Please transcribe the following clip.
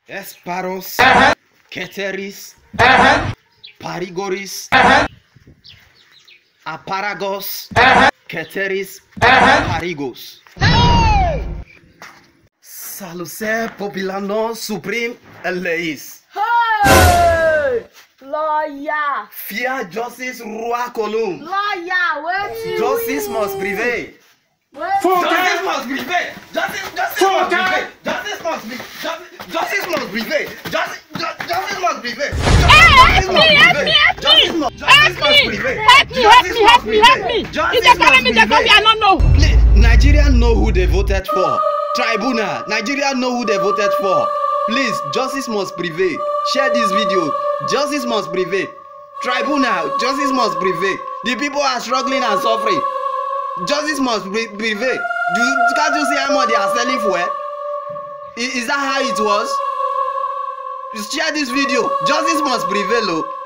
Esparos, Keteris, Parigoris, Aparagos, Keteris, Parigos. Saluse Popilano Supreme Eleis. Hey! Lawyer! Fear justice Roi Column. Lawyer, wait! Justice must prevail. Justice Must prevail. Justice must prevail. Justice must prevail. Justice must prevail. Justice must prevail. Help me! If they carry me, they come here, I don't know. Nigeria know who they voted for. Tribunal, Nigeria know who they voted for. Please, justice must prevail. Share this video. Justice must prevail. Tribunal, justice must prevail. The people are struggling and suffering. Justice must prevail. Can't you see how much they are selling for? Is that how it was? Share this video. Justice must prevail. Oh.